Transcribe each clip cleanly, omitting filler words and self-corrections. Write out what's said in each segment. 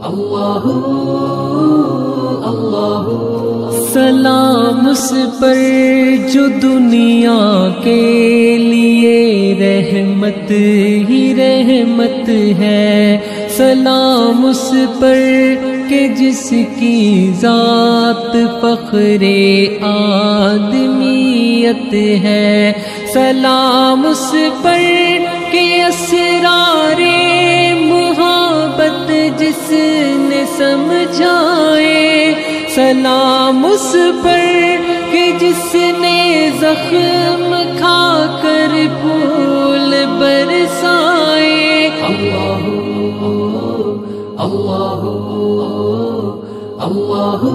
اللہ اللہ سلام اس پر جو دنیا کے لیے رحمت ہی رحمت ہے، سلام اس پر کہ جس کی ذات فخر آدمیت ہے، سلام اس پر کہ اسرار محبت جس نے سمجھائے، سلام اس پر کہ جس نے زخم کھا کر پھول برسائے، اللہ اللہ اللہ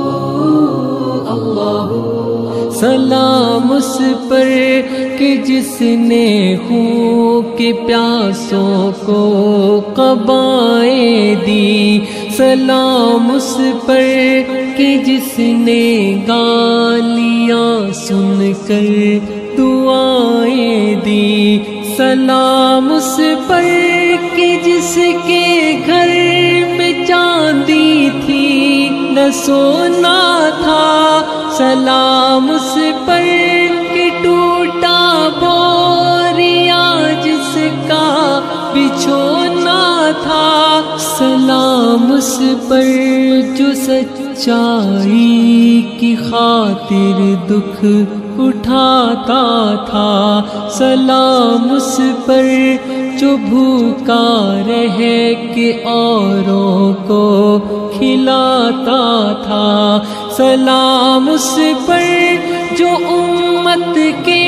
اللہ سلام اس پر کہ جس نے خون کے پیاسوں کو قبائیں دی، سلام اس پر کہ جس نے گالیاں سن کر دعائیں دی، سلام اس پر کہ جس کے گھر میں چاندی تھی نہ سونا تھا، سلام اس پر کہ ٹوٹا بوریا جس کا بچھونا تھا، سلام اس پر جو سچائی کی خاطر دکھ اٹھاتا تھا، سلام اس پر جو بھوکا رہ کے اوروں کو کھلاتا تھا، سلام اس پر جو امت کے